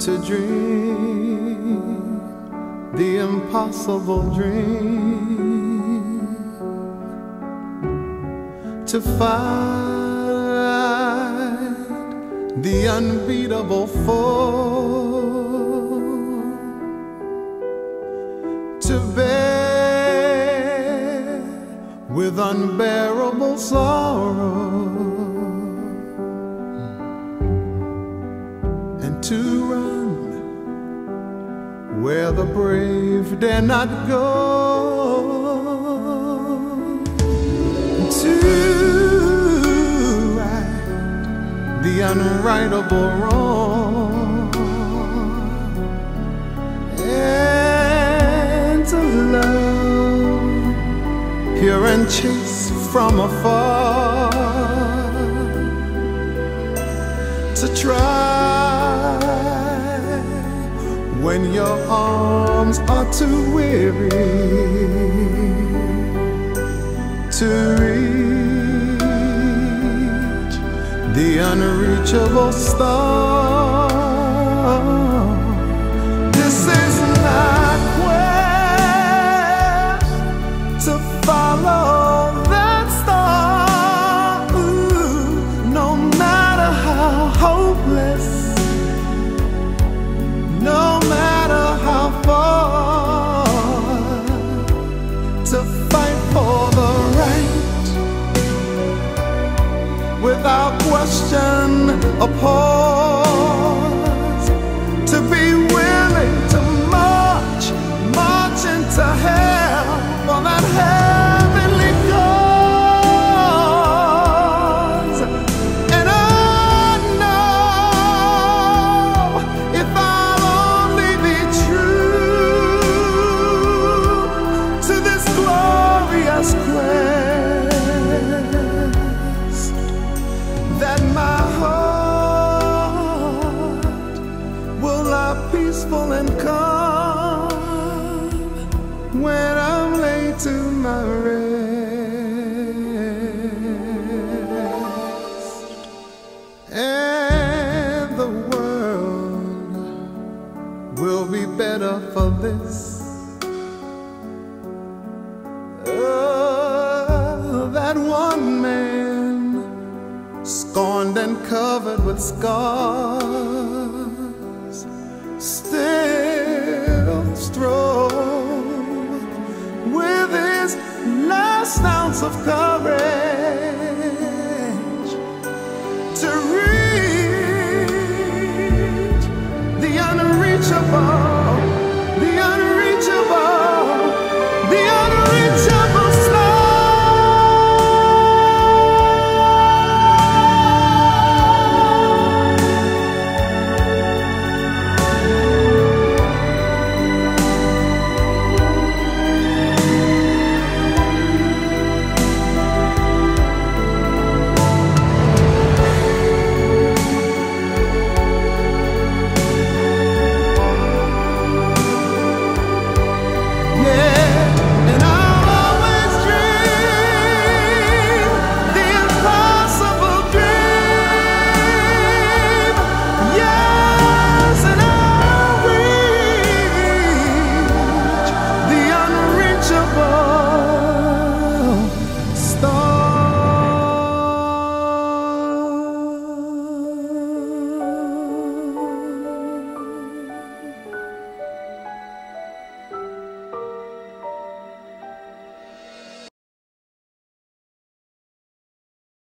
to dream the impossible dream, to fight the unbeatable foe, to bear with unbearable sorrow, and to run where the brave dare not go, to right the unrightable wrong, and to love pure and chaste from afar, to try when your arms are too weary to reach the unreachable star. This is not where to follow that star. Ooh, no matter how hopeless, no matter how far, to fight for the right, without question or pause, to be willing to march into hell for that heavenly cause. And I know if I'll only be true to this glorious quest, that my heart will lie peaceful and calm when I'm laid to my rest. And the world will be better for this. That one man, scorned and covered with scars, still strove with his last ounce of courage